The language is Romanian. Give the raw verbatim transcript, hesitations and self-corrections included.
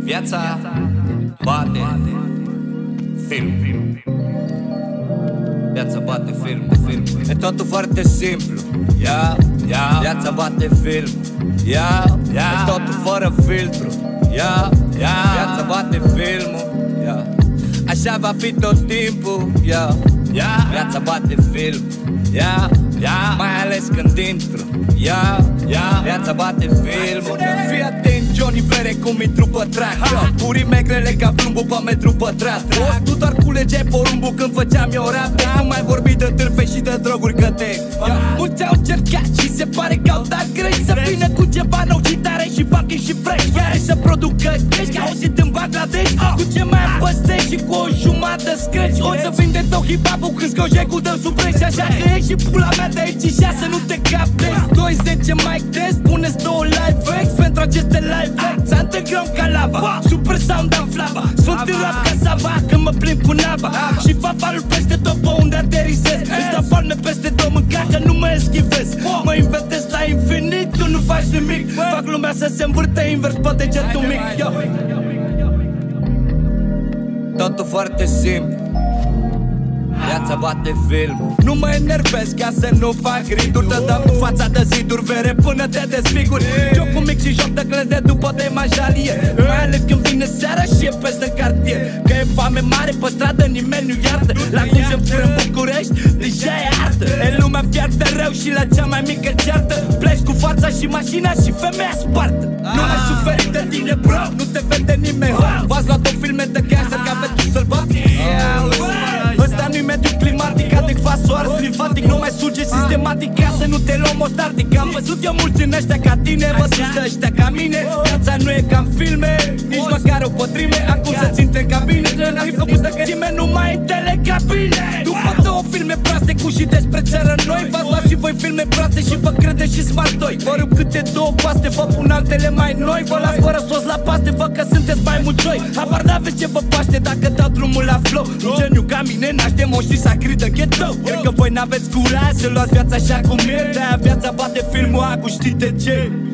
Viața bate film. Viața bate film, film. E totul foarte simplu. Ia, ia. Viața bate film. Ia, ia. E totul fără filtru. Ia, ia. Viața bate filmul. Ia. Așa va fi tot timpul. Ia, ia. Viața bate film. Ia, ia. Mai ales când intru. Ia, ia. Viața bate filmul. Fii atent, Johnny Vere cum intru pe track. Purii mei grele ca plumbul pe metru pătrat. Tu doar culegeai porumbul când făceam eu rap. Nu mai vorbi de târfe și de droguri că te mulți au încercat și se pare că au dat greș. Să vină cu ceva nou și tare și fucking și fresh. Iar să producă cash, ca auzit în Bangladesh. Cu ce mai păstezi și cu o jumătate scratch. O să vinde tot hip-hop-ul când scojecul dă sub preț. Așa că e și pula mea de aici și să nu te captezi. Douăzeci mic test, puneți două live acts pentru aceste live acts. Underground ca lava, super sound în flava. Sunt în rap ca sava când mă plimb cu nava. Și favalul peste tot pe unde aterizez. Îți dau palme peste două mânca că nu mă eschivez. Mă inventez la infinit, tu nu faci nimic. Fac lumea să se învârte invers pe degetul mic. Yo. Totul foarte simplu. Viața bate film. Nu mă enervez ca să nu fac riduri. Te dau cu fața de ziduri vere până te desfiguri. Jocul mic și joc de clăde după de majalie. Mai ales când vine seara și e peste cartier. Că e foame mare pe stradă, nimeni nu iartă. La cum se fură în București, deja e artă. E lumea fiartă rău și la cea mai mică ceartă. Pleci cu fața și mașina și femeia spartă. Nu mai suferi de tine, bro, nu te vede nimeni. V-ați luat o filme de gangster ca pentru sălbatic. Ăsta nu-i mediu climatic, adecvat soare slifatic. Nu mai suge sistematic ca să nu te luăm ostatic. Am văzut eu mulți în ăștia ca tine, vă sus de ăștia ca mine. Viața nu e ca în filme, nici măcar o pătrime. Acum să-ți intre în cabine, n-ai făcut de nimeni, nu mai în telecabine. După două filme proaste cu și despre țară noi, v-ați luat și voi filme proaste și vă credeți și smart doi. Vă rup câte două paste, vă pun altele mai noi. Vă las fără sos la paste, vă că sunteți mai muncioi. Habar n-aveți ce vă paște dacă dau drumul la flow. Un geniu ca mine naște moștri sacri de ghetto. Cred că voi n-aveți curaj să luați viața așa cum e. De-aia viața bate filmul acu, știi de ce?